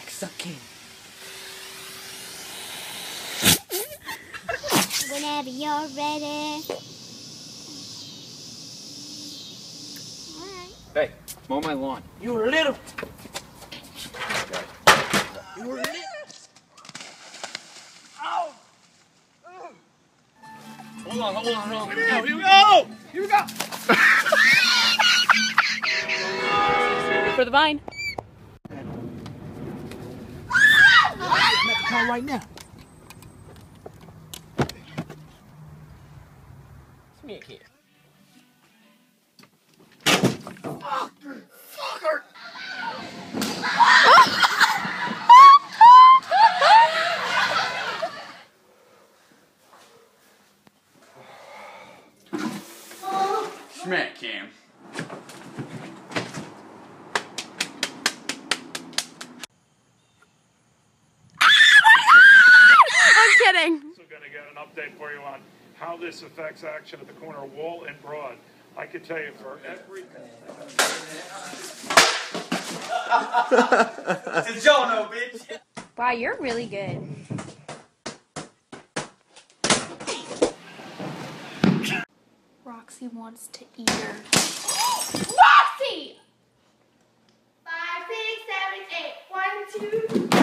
sucking. Whenever you're ready. Alright. Hey, mow my lawn. You little. You little. Ow! Hold on. Here we go! Here we go! For the vine. I'm at the car right now. Give me a key. Fucker! Schmack, Cam. I'm kidding. Also going to get an update for you on how this affects action at the corner wall and Broad. I could tell you for every... It's Jono, bitch! Wow, you're really good. Roxy wants to eat her. Roxy! 5, 6, 7, 8. 1, 2.